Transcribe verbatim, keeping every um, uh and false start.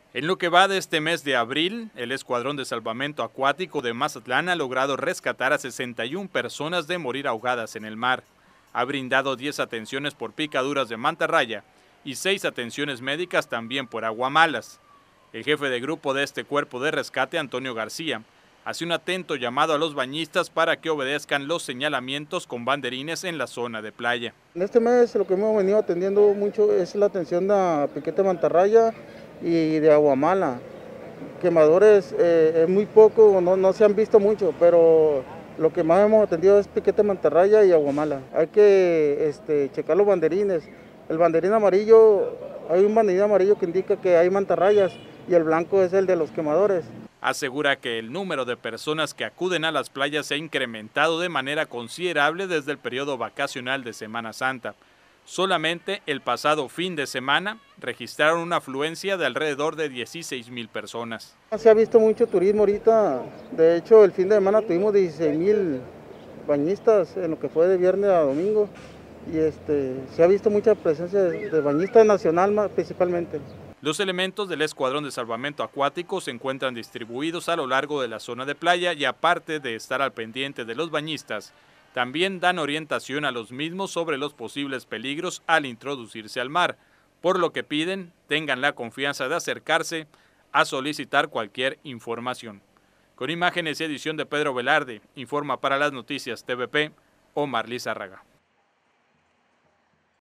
En lo que va de este mes de abril, el Escuadrón de Salvamento Acuático de Mazatlán ha logrado rescatar a sesenta y una personas de morir ahogadas en el mar. Ha brindado diez atenciones por picaduras de mantarraya y seis atenciones médicas también por aguamalas. El jefe de grupo de este cuerpo de rescate, Antonio García, hace un atento llamado a los bañistas para que obedezcan los señalamientos con banderines en la zona de playa. En este mes lo que hemos venido atendiendo mucho es la atención de piquete de mantarraya y de aguamala. Quemadores eh, es muy poco, no, no se han visto mucho, pero lo que más hemos atendido es piquete de mantarraya y aguamala. Hay que este, checar los banderines. El banderín amarillo, hay un banderín amarillo que indica que hay mantarrayas y el blanco es el de los quemadores. Asegura que el número de personas que acuden a las playas se ha incrementado de manera considerable desde el periodo vacacional de Semana Santa. Solamente el pasado fin de semana registraron una afluencia de alrededor de dieciséis mil personas. Se ha visto mucho turismo ahorita, de hecho el fin de semana tuvimos dieciséis mil bañistas en lo que fue de viernes a domingo y este, se ha visto mucha presencia de, de bañistas nacional principalmente. Los elementos del Escuadrón de Salvamento Acuático se encuentran distribuidos a lo largo de la zona de playa y aparte de estar al pendiente de los bañistas, también dan orientación a los mismos sobre los posibles peligros al introducirse al mar, por lo que piden tengan la confianza de acercarse a solicitar cualquier información. Con imágenes y edición de Pedro Velarde, informa para las noticias T V P, Omar Lizárraga.